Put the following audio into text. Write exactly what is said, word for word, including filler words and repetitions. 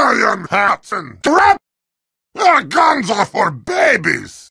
million hats and crap! Our guns are for babies!